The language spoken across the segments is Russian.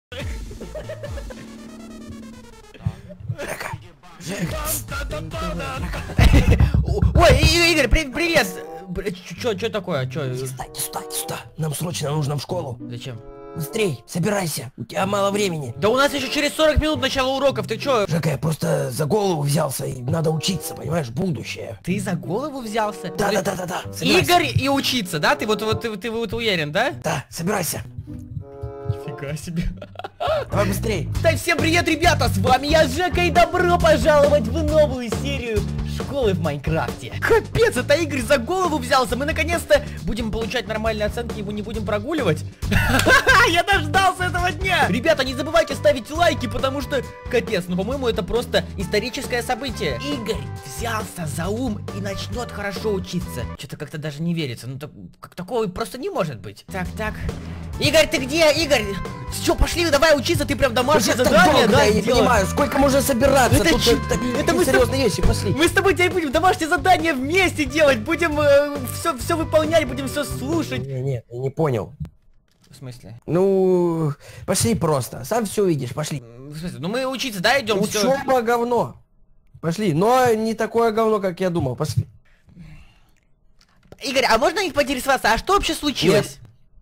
Ой, Игорь, привет! Чё такое? Чё? Сюда. Нам срочно нужно в школу. Зачем? Быстрей, собирайся, у тебя мало времени. Да у нас еще через 40 минут начало уроков, ты чё? Жека, я просто за голову взялся, и надо учиться, понимаешь, будущее. Ты за голову взялся? Да. Игорь и учиться, да? Ты вот уверен, да? Да, собирайся. Нифига себе. Давай быстрей. Да, всем привет, ребята, с вами я, Жека, и добро пожаловать в новую серию школы в Майнкрафте. Капец, это Игорь за голову взялся. Мы наконец-то будем получать нормальные оценки, его не будем прогуливать. Я дождался этого дня. Ребята, не забывайте ставить лайки, потому что, капец, ну, по-моему, это просто историческое событие. Игорь взялся за ум и начнет хорошо учиться. Что-то как-то даже не верится. Ну, такого просто не может быть. Так. Игорь, ты где? Игорь! Все, пошли, давай учиться, ты прям домашнее задание, да? Я не понимаю, сколько можно собираться? Это Тут мы серьезные вещи, пошли. Мы с тобой теперь будем домашнее задание вместе делать, будем все выполнять, будем все слушать. Нет, я не понял. В смысле? Ну, пошли просто, сам все видишь, пошли. В смысле? Ну мы учиться, да, идем? Учеба говно. Пошли, но не такое говно, как я думал, пошли. Игорь, а можно их поинтересоваться, а что вообще случилось?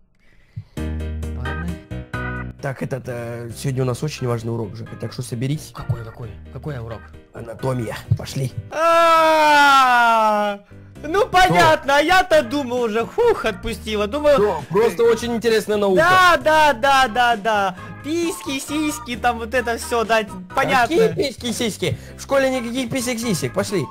Так, сегодня у нас очень важный урок, Жека, так что соберись. Какой урок? Анатомия, пошли. Ну понятно, а я-то думал уже, отпустила, думаю... Просто очень интересная наука. Да. Письки, сиськи, там вот это все, да, понятно. Какие письки, сиськи? В школе никаких писек-сисек, пошли.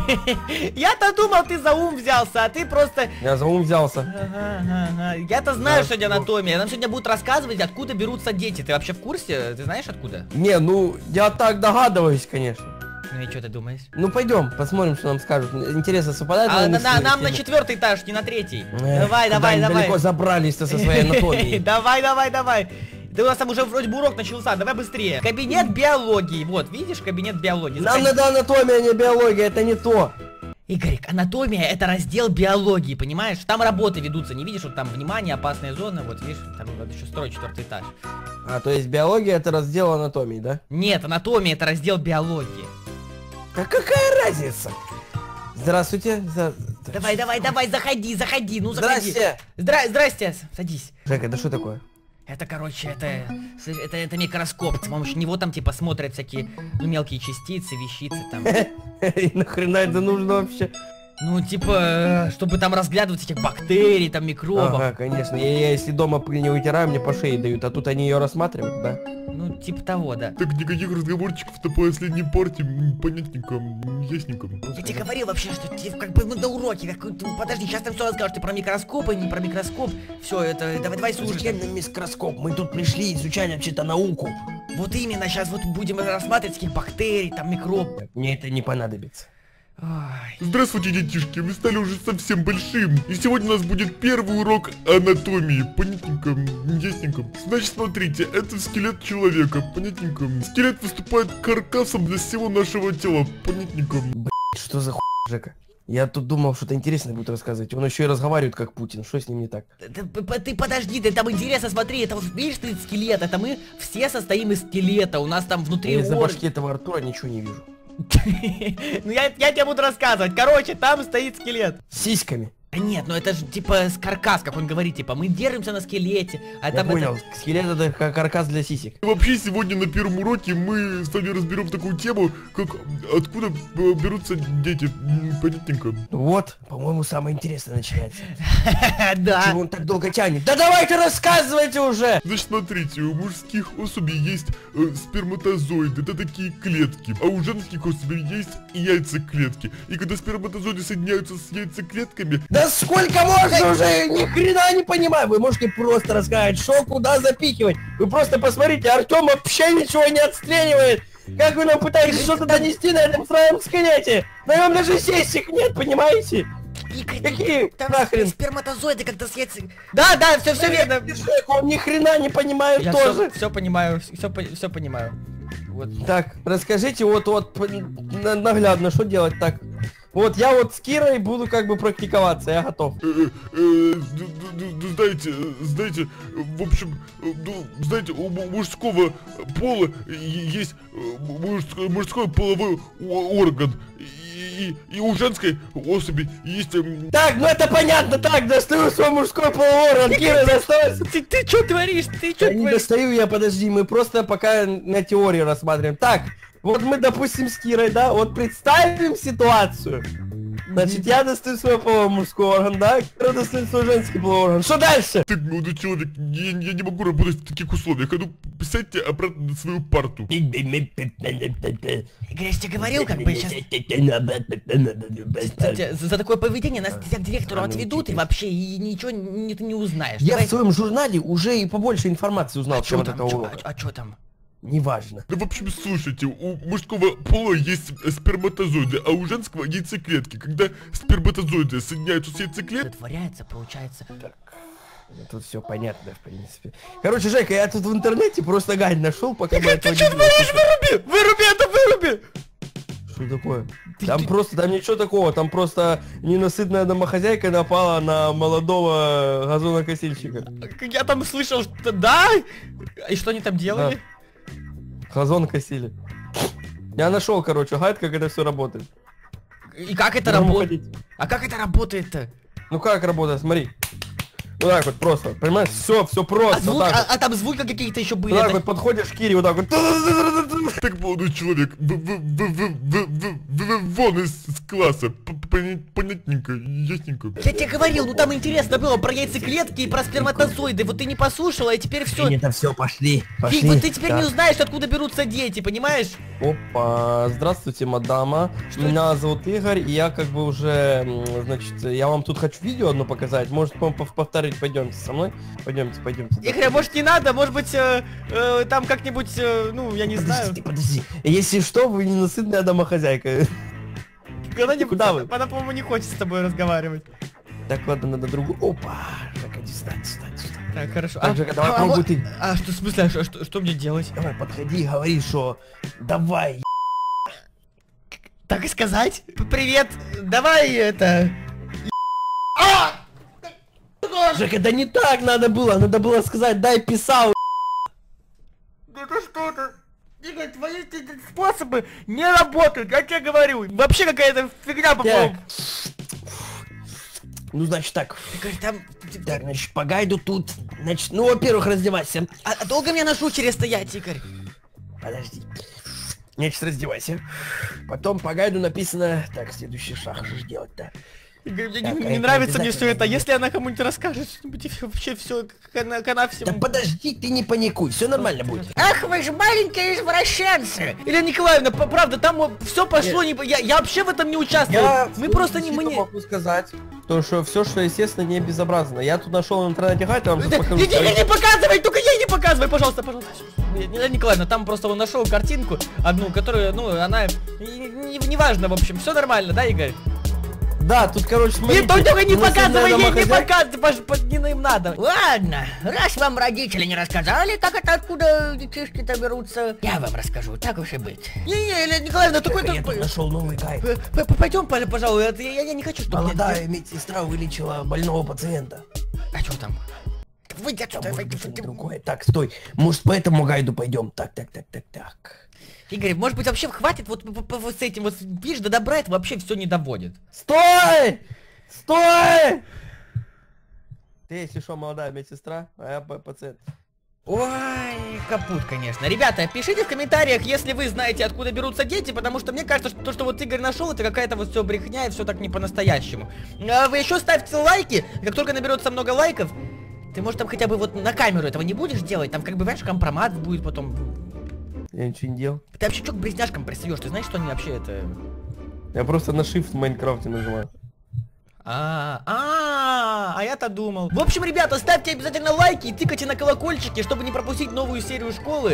Я-то думал, ты за ум взялся, а ты просто... Я за ум взялся. Ага. Я-то знаю, что это анатомия. Нам сегодня будут рассказывать, откуда берутся дети. Ты вообще в курсе? Ты знаешь откуда? Не, ну, я так догадываюсь, конечно. Ну и что ты думаешь? Ну пойдем, посмотрим, что нам скажут. Интересно, совпадает? Нам на 4-й этаж, не на 3-й. Давай. Далеко забрались-то со своей анатомией. Давай. Да у нас там уже вроде бы урок начался, давай быстрее. Кабинет биологии, вот, видишь, кабинет биологии. Нам надо анатомия, а не биология, это не то. Игорь, анатомия это раздел биологии, понимаешь? Там работы ведутся, не видишь, вот там внимание, опасная зона, вот видишь, там надо еще строить 4-й этаж. А, то есть биология это раздел анатомии, да? Нет, анатомия это раздел биологии. Да какая разница? Здравствуйте. Давай, заходи, ну заходи. Здрасте. Здрасте, садись. Жека, это что такое? Это, короче, это микроскоп. С помощью него там типа смотрят всякие мелкие частицы, вещицы там. И нахрена это нужно вообще? Ну, типа, чтобы там разглядывать этих бактерий, там, микробов. Ага, конечно. Я если дома пыль не вытираю, мне по шее дают, а тут они ее рассматривают, да? Ну, типа того, да. Так никаких разговорчиков-то по последней партии, понятненько, ясненько. Я тебе говорил вообще, что ты как бы на уроке, подожди, сейчас ты все расскажешь, ты про микроскоп и не про микроскоп. Все, это, давай слушай. Зачем нам микроскоп? Мы тут пришли изучать вообще-то науку. Вот именно, сейчас вот будем рассматривать таких бактерий, там, микроб. Мне это не понадобится. Ой. Здравствуйте, детишки, вы стали уже совсем большим. И сегодня у нас будет первый урок анатомии. Понятненько, ясненько. Значит, смотрите, это скелет человека. Понятненько. Скелет выступает каркасом для всего нашего тела. Понятненько. Что за хуй, Жека? Я тут думал, что-то интересное будет рассказывать. Он еще и разговаривает как Путин. Что с ним не так? Ты подожди, ты там интересно смотри, это вот видишь ты скелет, это мы все состоим из скелета, у нас там внутри... Я из-за башки этого Артура ничего не вижу. Ну я тебе буду рассказывать. Короче, там стоит скелет. С сиськами. Да нет, ну это же типа каркас, как он говорит, типа мы держимся на скелете. А Я понял, скелет это каркас для сисек. Вообще сегодня на первом уроке мы с вами разберем такую тему, как откуда берутся дети. Понятненько. Вот, по-моему, самое интересное начинается. Да. Чего он так долго тянет? Да давайте рассказывайте уже! Значит, смотрите, у мужских особей есть сперматозоиды, это такие клетки, а у женских особей есть яйцеклетки. И когда сперматозоиды соединяются с яйцеклетками... Да сколько можно уже? Ни хрена не понимаю. Вы можете просто рассказать, что куда запихивать. Вы просто посмотрите, Артем вообще ничего не отстреливает. Как вы нам пытаетесь что-то донести на этом своем скелете? На нем даже сисек нет, понимаете? Какие нахрен? Сперматозоиды как-то с яйца... Да, все верно. Он ни хрена не понимает тоже. Все понимаю, все понимаю. Вот. Так, расскажите вот наглядно, что делать так. Вот я вот с Кирой буду как бы практиковаться, я готов. Знаете, в общем, знаете, у мужского пола есть мужской половой орган. И у женской особи есть... Так, ну это понятно, так, достаю свой мужской полуорган, Кира, досталось. Ты что творишь? Ты что Я не достаю я, подожди, мы просто пока на теорию рассматриваем. Так, вот мы, допустим, с Кирой, да, вот представим ситуацию. Значит, я достаю свой половой мужской орган, да, Кира достает свой женский половой орган. Что дальше? Ты, молодой человек, я не могу работать в таких условиях. А ну, сядьте обратно на свою парту. Игорь, я тебе говорил, как бы сейчас... За такое поведение нас к директору отведут и вообще и ничего не узнаешь. Я в своем журнале уже и побольше информации узнал, чем от этого урока. А что там? Неважно. Ну, в общем, слушайте, у мужского пола есть сперматозоиды, а у женского яйцеклетки. Когда сперматозоиды соединяются с яйцеклеткой... Творяется, получается. Так, тут все понятно, в принципе. Короче, Жека, я тут в интернете просто гайд нашел, пока мы этого не делали. Выруби это, выруби! Что такое? Там просто, там ничего такого, там просто ненасытная домохозяйка напала на молодого газонокосильщика. Я там слышал, что да? И что они там делали? Да. Газон косили. Я нашел, короче, гайд, как это все работает. И как это работает? А как это работает-то? Ну как работает, смотри. Вот так вот просто, понимаешь? Все просто. А там звуки какие-то еще были. Вот так вот подходишь к Кире, вот так вот. Так, молодой человек, вон из класса. Понятненько, ясненько. Я тебе говорил, ну там интересно было про яйцеклетки и про сперматозоиды. Вот ты не послушала, и теперь все. Это все, пошли. Вот ты теперь не узнаешь, откуда берутся дети, понимаешь? Опа, здравствуйте, мадама. Меня зовут Игорь, и я как бы уже, значит, я вам тут хочу видео одно показать. Может, повторить, пойдемте со мной. Пойдемте. Игорь, может не надо, может быть, там как-нибудь, ну, я не знаю. Подожди. Если что, вы ненасытная домохозяйка. Куда вы? Она, по-моему, не хочет с тобой разговаривать. Так, ладно, надо другу. Опа, Жека, стань. Так, хорошо. Так, Жека, давай пробуй ты. А что, в смысле, что мне делать? Давай, подходи и говори, что давай. Так и сказать? Привет, давай это... Жека, да не так надо было сказать, дай писал. Это что ты? Игорь, твои способы не работают, я тебе говорю. Вообще какая-то фигня попала. Ну, значит так. Игорь, там... Так, значит, по гайду тут. Значит, ну, во-первых, раздевайся. А долго мне на шухере стоять, Игорь? Подожди. Значит, раздевайся. Потом по гайду написано... Так, следующий шаг, что же делать-то? Игорь, мне не нравится мне все это. Если она кому-нибудь расскажет что-нибудь, вообще все, она всем... Да подожди, ты не паникуй, все нормально будет. Ах, вы же маленькие извращенцы! Елена Николаевна, правда, там все пошло, не... я вообще в этом не участвовал. Мы просто не... могу сказать, то что все, что естественно, не безобразно. Я тут нашел в интернете гайд, я вам сейчас покажу. Не показывай, только ей не показывай, пожалуйста. Елена Николаевна, там просто он нашел картинку одну, которую, ну, она... Неважно, в общем, все нормально, да, Игорь? Да, тут, короче, смотрите. Не, только не показывай ей, не показывай, не им надо. Ладно, раз вам родители не рассказали, как это, откуда детишки-то берутся, я вам расскажу, так уж и быть. Не-не, Елена Николаевна, такой-то... Я тут нашел новый гайд. Пойдем, пожалуй, я не хочу, чтобы... Молодая медсестра вылечила больного пациента. А что там? Выйди отсюда, другое. Так, стой, может, по этому гайду пойдем. Так. Игорь, может быть, вообще хватит вот с этим, вот, видишь, до добра это вообще все не доводит. Стой! Ты, если что, молодая медсестра, а я пациент. Ой, капут, конечно. Ребята, пишите в комментариях, если вы знаете, откуда берутся дети, потому что мне кажется, что то, что вот Игорь нашел, это какая-то вот все брехня и все так не по-настоящему. А вы еще ставьте лайки, как только наберется много лайков, ты, может, там хотя бы вот на камеру этого не будешь делать, там как бы, понимаешь, компромат будет потом... Я ничего не делал. Ты вообще что к близняшкам пристаешь? Ты знаешь, что они вообще это... Я просто на shift в Майнкрафте нажимаю. А я-то думал. В общем, ребята, ставьте обязательно лайки и тыкайте на колокольчики, чтобы не пропустить новую серию школы.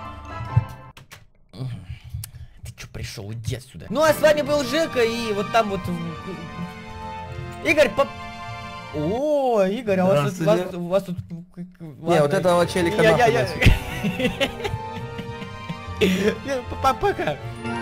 Ты чё пришел? Иди отсюда. Ну а с вами был Жека, и вот там вот... Игорь, О, Игорь, а у вас тут... Не, вот этого челика нахуй. Пока.